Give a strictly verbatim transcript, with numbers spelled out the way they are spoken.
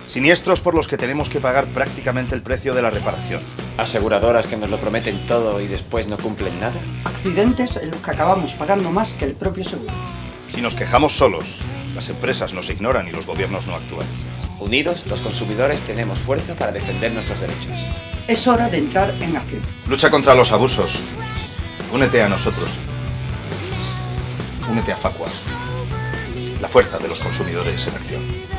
Siniestros por los que tenemos que pagar prácticamente el precio de la reparación. Aseguradoras que nos lo prometen todo y después no cumplen nada. Accidentes en los que acabamos pagando más que el propio seguro. Si nos quejamos solos, las empresas nos ignoran y los gobiernos no actúan. Unidos, los consumidores tenemos fuerza para defender nuestros derechos. Es hora de entrar en acción. Lucha contra los abusos. Únete a nosotros. Únete a Facua. La fuerza de los consumidores en acción.